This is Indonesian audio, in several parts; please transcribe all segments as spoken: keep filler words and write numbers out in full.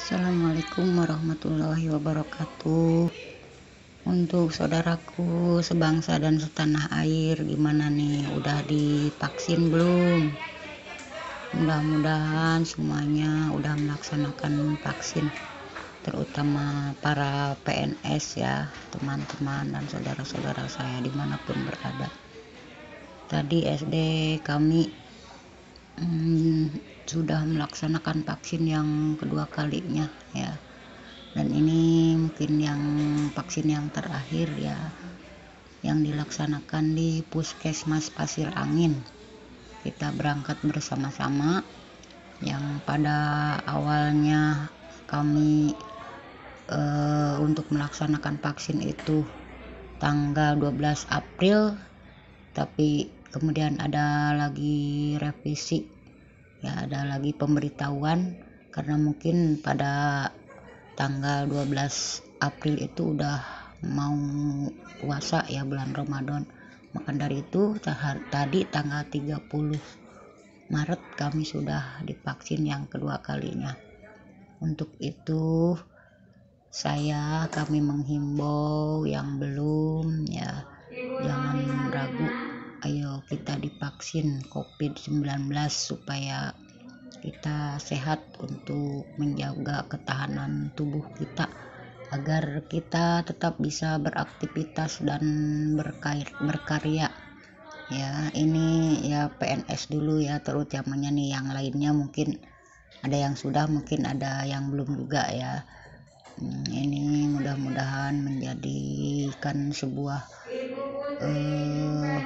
Assalamualaikum warahmatullahi wabarakatuh. Untuk saudaraku sebangsa dan setanah air, gimana nih, udah divaksin belum? Mudah-mudahan semuanya udah melaksanakan vaksin, terutama para P N S ya, teman-teman dan saudara-saudara saya dimanapun berada. Tadi S D kami hmm, sudah melaksanakan vaksin yang kedua kalinya ya, dan ini mungkin yang vaksin yang terakhir ya, yang dilaksanakan di Puskesmas Pasir Angin. Kita berangkat bersama-sama, yang pada awalnya kami eh, untuk melaksanakan vaksin itu tanggal dua belas April, tapi kemudian ada lagi revisi ya, ada lagi pemberitahuan karena mungkin pada tanggal dua belas April itu udah mau puasa ya, bulan Ramadan. Maka dari itu tadi tanggal tiga puluh Maret kami sudah divaksin yang kedua kalinya. Untuk itu saya kami menghimbau yang belum ya, jangan ragu, ayo kita divaksin covid sembilan belas supaya kita sehat untuk menjaga ketahanan tubuh kita agar kita tetap bisa beraktivitas dan berkarya ya. Ini ya P N S dulu ya, terutamanya nih, yang lainnya mungkin ada yang sudah, mungkin ada yang belum juga ya. Hmm, ini mudah-mudahan menjadikan sebuah eh,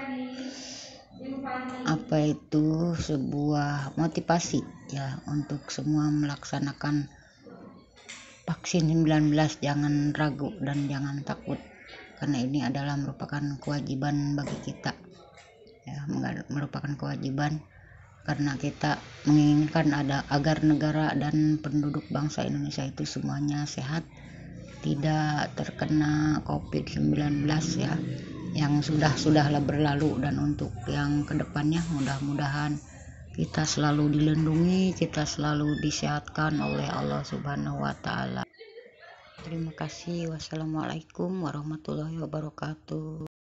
apa itu sebuah motivasi ya untuk semua melaksanakan vaksin sembilan belas. Jangan ragu dan jangan takut, karena ini adalah merupakan kewajiban bagi kita ya, merupakan kewajiban karena kita menginginkan ada agar negara dan penduduk bangsa Indonesia itu semuanya sehat, tidak terkena covid sembilan belas ya, yang sudah-sudahlah berlalu. Dan untuk yang kedepannya mudah-mudahan kita selalu dilindungi, kita selalu disehatkan oleh Allah Subhanahu wa Ta'ala. Terima kasih. Wassalamualaikum warahmatullahi wabarakatuh.